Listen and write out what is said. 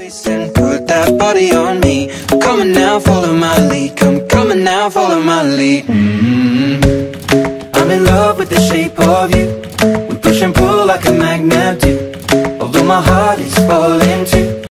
waist and put that body on me. Come on now, follow my lead. Come on now, follow my lead. I'm in love with the shape of you. We push and pull like a magnet do. Although my heart is falling too.